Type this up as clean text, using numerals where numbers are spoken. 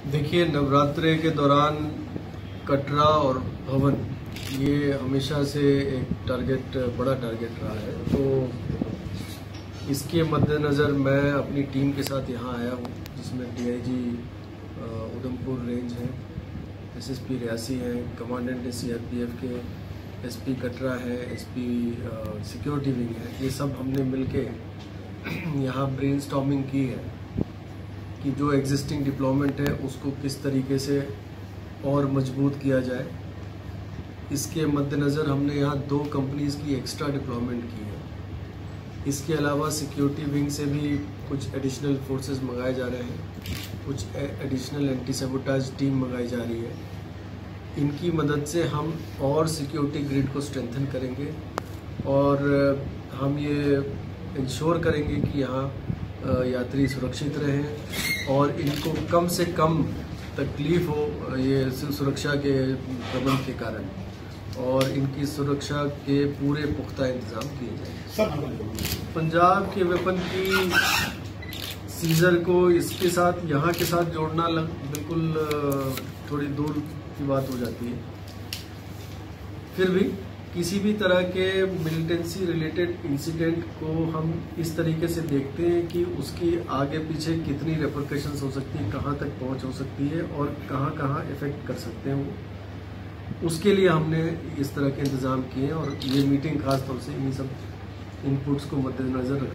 देखिए, नवरात्रे के दौरान कटरा और भवन ये हमेशा से एक बड़ा टारगेट रहा है। तो इसके मद्देनज़र मैं अपनी टीम के साथ यहाँ आया हूँ, जिसमें डीआईजी उधमपुर रेंज है, एसएसपी रियासी हैं, कमांडेंट सीआरपीएफ के, एसपी कटरा है, एसपी सिक्योरिटी विंग है। ये सब हमने मिलके यहाँ ब्रेनस्टॉर्मिंग की है कि जो एग्जिस्टिंग डिप्लॉयमेंट है उसको किस तरीके से और मजबूत किया जाए। इसके मद्देनज़र हमने यहाँ 2 कंपनीज़ की एक्स्ट्रा डिप्लॉयमेंट की है। इसके अलावा सिक्योरिटी विंग से भी कुछ एडिशनल फोर्सेस मंगाए जा रहे हैं, कुछ एडिशनल एंटी सैबोटाज टीम मंगाई जा रही है। इनकी मदद से हम और सिक्योरिटी ग्रिड को स्ट्रेंथन करेंगे और हम ये इंश्योर करेंगे कि यहाँ यात्री सुरक्षित रहें और इनको कम से कम तकलीफ हो ये सुरक्षा के प्रबंध के कारण, और इनकी सुरक्षा के पूरे पुख्ता इंतजाम किए जाएंगे। पंजाब के वेपन की सीजर को इसके साथ यहाँ के साथ जोड़ना बिल्कुल थोड़ी दूर की बात हो जाती है। फिर भी किसी भी तरह के मिलिटेंसी रिलेटेड इंसिडेंट को हम इस तरीके से देखते हैं कि उसकी आगे पीछे कितनी रेपरकशंस हो सकती है, कहाँ तक पहुँच हो सकती है और कहाँ इफेक्ट कर सकते हैं वो। उसके लिए हमने इस तरह के इंतज़ाम किए हैं और ये मीटिंग खास तौर से इन्हीं सब इनपुट्स को मद्देनज़र रखते